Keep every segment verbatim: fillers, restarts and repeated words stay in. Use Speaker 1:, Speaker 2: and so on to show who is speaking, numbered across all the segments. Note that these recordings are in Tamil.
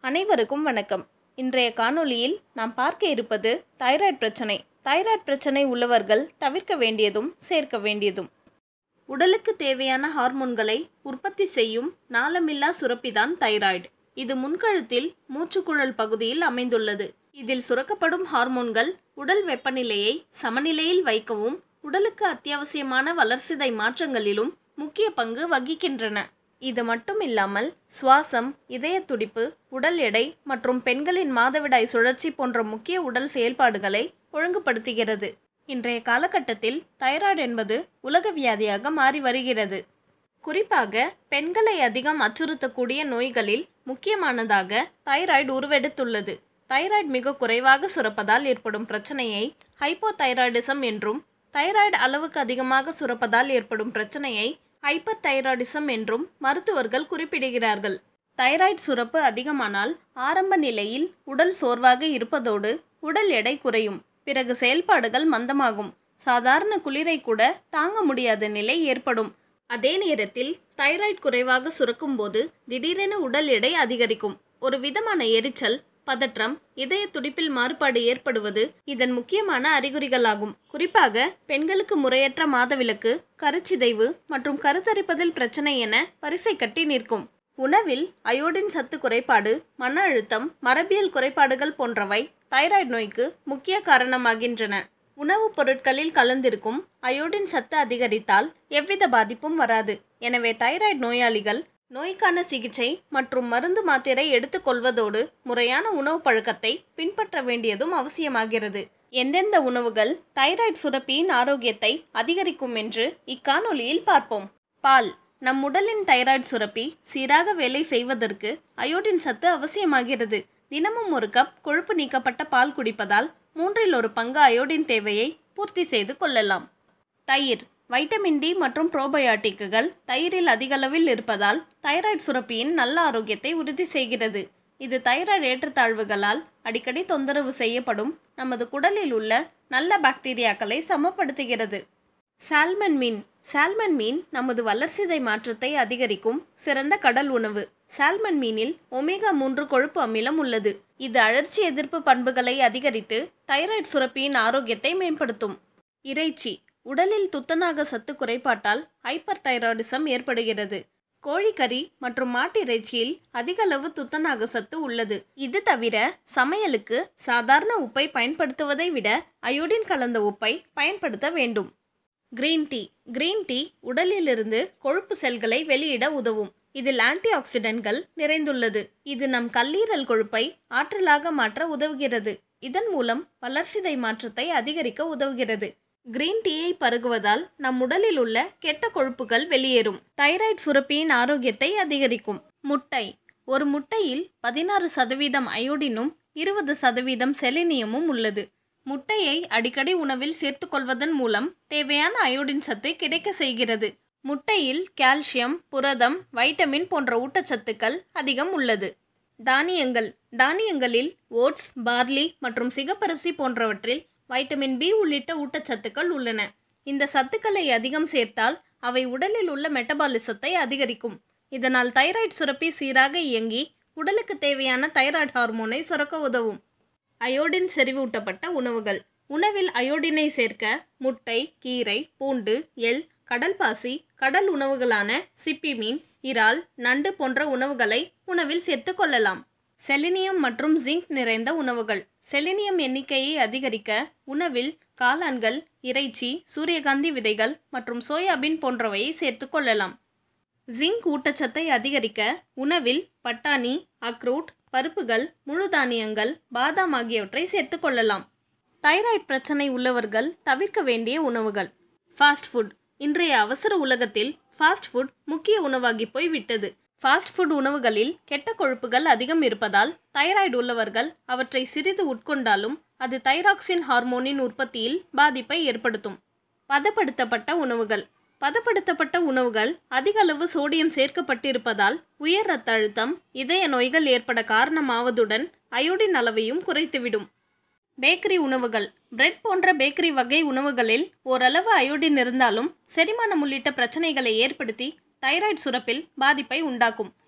Speaker 1: அனைவருக்கும் வணக்கம். இன்றைய காணொளியில் நாம் பார்க்க இருப்பது தைராய்டு பிரச்சனை. தைராய்டு பிரச்சனை உள்ளவர்கள் தவிர்க்க வேண்டியதும் சேர்க்க வேண்டியதும். உடலுக்கு தேவையான ஹார்மோன்களை உற்பத்தி செய்யும் நாளமில்லா சுரப்பிதான் தைராய்டு. இது முன்கழுத்தில் மூச்சுக்குழல் பகுதியில் அமைந்துள்ளது. இதில் சுரக்கப்படும் ஹார்மோன்கள் உடல் வெப்பநிலையை சமநிலையில் வைக்கவும் உடலுக்கு அத்தியாவசியமான வளர்சிதை மாற்றங்களிலும் முக்கிய பங்கு வகிக்கின்றன. இது மட்டும் இல்லாமல் சுவாசம், இதய துடிப்பு, உடல் எடை மற்றும் பெண்களின் மாதவிடாய் சுழற்சி போன்ற முக்கிய உடல் செயல்பாடுகளை ஒழுங்குபடுத்துகிறது. இன்றைய காலகட்டத்தில் தைராய்டு என்பது உலக வியாதியாக மாறி வருகிறது. குறிப்பாக பெண்களை அதிகம் அச்சுறுத்தக்கூடிய நோய்களில் முக்கியமானதாக தைராய்டு உருவெடுத்துள்ளது. தைராய்டு மிக குறைவாக சுரப்பதால் ஏற்படும் பிரச்சனையை ஹைப்போதைராய்டிசம் என்றும், தைராய்டு அளவுக்கு அதிகமாக சுரப்பதால் ஏற்படும் பிரச்சனையை ஹைப்பர் தைராய்டிசம் என்றும் மருத்துவர்கள் குறிப்பிடுகிறார்கள். தைராய்டு சுரப்பு அதிகமானால் ஆரம்ப நிலையில் உடல் சோர்வாக இருப்பதோடு உடல் எடை குறையும். பிறகு செயல்பாடுகள் மந்தமாகும். சாதாரண குளிரை கூட தாங்க முடியாத நிலை ஏற்படும். அதே நேரத்தில் தைராய்டு குறைவாக சுரக்கும் போது திடீரென உடல் எடை அதிகரிக்கும். ஒரு விதமான எரிச்சல், பதற்றம், இதய துடிப்பில் மாறுபாடு ஏற்படுவது இதன் முக்கியமான அறிகுறிகளாகும். குறிப்பாக பெண்களுக்கு முறையற்ற மாதவிலக்கு, கருச்சிதைவு மற்றும் கருத்தரிப்பதில் பிரச்சனை என வரிசை கட்டி நிற்கும். உணவில் அயோடின் சத்து குறைபாடு, மன அழுத்தம், மரபியல் குறைபாடுகள் போன்றவை தைராய்டு நோய்க்கு முக்கிய காரணமாகின்றன. உணவுப் பொருட்களில் கலந்திருக்கும் அயோடின் சத்து அதிகரித்தால் எவ்வித பாதிப்பும் வராது. எனவே தைராய்டு நோயாளிகள் நோய்க்கான சிகிச்சை மற்றும் மருந்து மாத்திரை எடுத்துக்கொள்வதோடு முறையான உணவு பழக்கத்தை பின்பற்ற வேண்டியதும் அவசியமாகிறது. எந்தெந்த உணவுகள் தைராய்டு சுரப்பியின் ஆரோக்கியத்தை அதிகரிக்கும் என்று இக்காணொளியில் பார்ப்போம். பால். நம் உடலின் தைராய்டு சுரப்பி சீராக வேலை செய்வதற்கு அயோடின் சத்து அவசியமாகிறது. தினமும் ஒரு கப் கொழுப்பு நீக்கப்பட்ட பால் குடிப்பதால் மூன்றில் ஒரு பங்கு அயோடின் தேவையை பூர்த்தி செய்து கொள்ளலாம். தயிர். வைட்டமின் டி மற்றும் புரோபயாட்டிக்குகள் தயிரில் அதிகளவில் இருப்பதால் தைராய்டு சுரப்பியின் நல்ல ஆரோக்கியத்தை உறுதி செய்கிறது. இது தைராய்டு ஏற்றத்தாழ்வுகளால் அடிக்கடி தொந்தரவு செய்யப்படும் நமது குடலில் உள்ள நல்ல பாக்டீரியாக்களை சமப்படுத்துகிறது. சால்மன் மீன். சால்மன் மீன் நமது வளர்சிதை மாற்றத்தை அதிகரிக்கும் சிறந்த கடல் உணவு. சால்மன் மீனில் ஒமேகா மூன்று கொழுப்பு அமிலம் உள்ளது. இது அழற்சி எதிர்ப்பு பண்புகளை அதிகரித்து தைராய்டு சுரப்பியின் ஆரோக்கியத்தை மேம்படுத்தும். இறைச்சி. உடலில் துத்தநாக சத்து குறைபாட்டால் ஹைப்பர் தைராய்டிசம் ஏற்படுகிறது. கோழிக்கறி மற்றும் மாட்டிறைச்சியில் அதிகளவு துத்தநாக சத்து உள்ளது. இது தவிர சமையலுக்கு சாதாரண உப்பை பயன்படுத்துவதை விட அயோடின் கலந்த உப்பை பயன்படுத்த வேண்டும். Green tea. கிரீன் டீ உடலிலிருந்து கொழுப்பு செல்களை வெளியிட உதவும். இதில் ஆன்டி ஆக்சிடென்ட்கள் நிறைந்துள்ளது. இது நம் கல்லீரல் கொழுப்பை ஆற்றலாக மாற்ற உதவுகிறது. இதன் மூலம் வளர்சிதை மாற்றத்தை அதிகரிக்க உதவுகிறது. கிரீன் டீயை பருகுவதால் நம் உடலில் உள்ள கெட்ட கொழுப்புகள் வெளியேறும். தைராய்டு சுரப்பியின் ஆரோக்கியத்தை அதிகரிக்கும். முட்டை. ஒரு முட்டையில் பதினாறு சதவீதம் அயோடினும் இருபது சதவீதம் செலினியமும் உள்ளது. முட்டையை அடிக்கடி உணவில் சேர்த்து கொள்வதன் மூலம் தேவையான அயோடின் சத்து கிடைக்க செய்கிறது. முட்டையில் கால்சியம், புரதம், வைட்டமின் போன்ற ஊட்டச்சத்துக்கள் அதிகம் உள்ளது. தானியங்கள். தானியங்களில் ஓட்ஸ், பார்லி மற்றும் சிகப்பரிசி போன்றவற்றில் வைட்டமின் பி உள்ளிட்ட ஊட்டச்சத்துக்கள் உள்ளன. இந்த சத்துக்களை அதிகம் சேர்த்தால் அவை உடலில் உள்ள மெட்டபாலிசத்தை அதிகரிக்கும். இதனால் தைராய்டு சுரப்பி சீராக இயங்கி உடலுக்கு தேவையான தைராய்டு ஹார்மோனை சுரக்க உதவும். அயோடின் செறிவூட்டப்பட்ட உணவுகள். உணவில் அயோடினை சேர்க்க முட்டை, கீரை, பூண்டு, எள், கடல் பாசி, கடல் உணவுகளான சிப்பி மீன், இறால், நண்டு போன்ற உணவுகளை உணவில் சேர்த்து கொள்ளலாம். செலினியம் மற்றும் ஜிங்க் நிறைந்த உணவுகள். செலினியம் எண்ணிக்கையை அதிகரிக்க உணவில் காளான்கள், இறைச்சி, சூரியகாந்தி விதைகள் மற்றும் சோயாபீன் போன்றவையை சேர்த்து கொள்ளலாம். ஜிங்க் ஊட்டச்சத்தை அதிகரிக்க உணவில் பட்டாணி, அக்ரூட், பருப்புகள், முழு தானியங்கள், பாதாம் ஆகியவற்றை சேர்த்து கொள்ளலாம். தைராய்டு பிரச்சனை உள்ளவர்கள் தவிர்க்க வேண்டிய உணவுகள். Fast food. இன்றைய அவசர உலகத்தில் ஃபாஸ்ட் ஃபுட் முக்கிய உணவாகி போய் விட்டது. ஃபாஸ்ட் ஃபுட் உணவுகளில் கெட்ட கொழுப்புகள் அதிகம் இருப்பதால் தைராய்டு உள்ளவர்கள் அவற்றை சிறிது உட்கொண்டாலும் அது தைராக்சின் ஹார்மோனின் உற்பத்தியில் பாதிப்பை ஏற்படுத்தும். பதப்படுத்தப்பட்ட உணவுகள். பதப்படுத்தப்பட்ட உணவுகள் அதிக அளவு சோடியம் சேர்க்கப்பட்டிருப்பதால் உயர் இரத்த அழுத்தம், இதய நோய்கள் ஏற்பட காரணமாவதுடன் அயோடின் அளவையும் குறைத்துவிடும். பேக்கரி உணவுகள். பிரெட் போன்ற பேக்கரி வகை உணவுகளில் ஓரளவு அயோடின் இருந்தாலும் செரிமானம் உள்ளிட்ட பிரச்சனைகளை ஏற்படுத்தி தைராய்டு சுரப்பில் பாதிப்பை உண்டாக்கும்.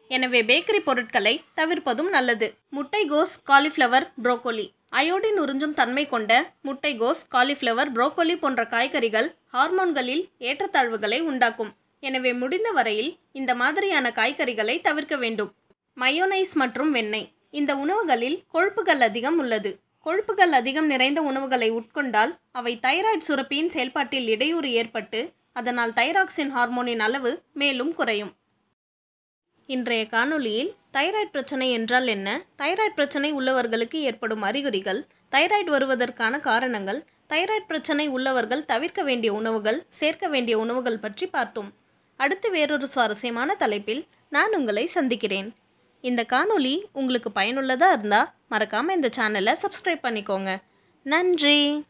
Speaker 1: எனவே பேக்கரி பொருட்களை தவிர்ப்பதும் நல்லது. முட்டைகோஸ், காலிஃப்ளவர், புரோக்கோலி. அயோடின் உறிஞ்சும் தன்மை கொண்ட முட்டைகோஸ், காலிஃப்ளவர், புரோக்கோலி போன்ற காய்கறிகள் ஹார்மோன்களில் ஏற்றத்தாழ்வுகளை உண்டாக்கும். எனவே முடிந்த வரையில் இந்த மாதிரியான காய்கறிகளை தவிர்க்க வேண்டும். மயோனைஸ் மற்றும் வெண்ணெய். இந்த உணவுகளில் கொழுப்புகள் அதிகம் உள்ளது. கொழுப்புகள் அதிகம் நிறைந்த உணவுகளை உட்கொண்டால் அவை தைராய்டு சுரப்பியின் செயல்பாட்டில் இடையூறு ஏற்பட்டு அதனால் தைராக்சின் ஹார்மோனின் அளவு மேலும் குறையும். இன்றைய காணொளியில் தைராய்டு பிரச்சனை என்றால் என்ன, தைராய்டு பிரச்சனை உள்ளவர்களுக்கு ஏற்படும் அறிகுறிகள், தைராய்டு வருவதற்கான காரணங்கள், தைராய்டு பிரச்சனை உள்ளவர்கள் தவிர்க்க வேண்டிய உணவுகள், சேர்க்க வேண்டிய உணவுகள் பற்றி பார்த்தோம். அடுத்து வேறொரு சுவாரஸ்யமான தலைப்பில் நான் உங்களை சந்திக்கிறேன். இந்த காணொளி உங்களுக்கு பயனுள்ளதாக இருந்தால் மறக்காமல் இந்த சேனலை சப்ஸ்கிரைப் பண்ணிக்கோங்க. நன்றி.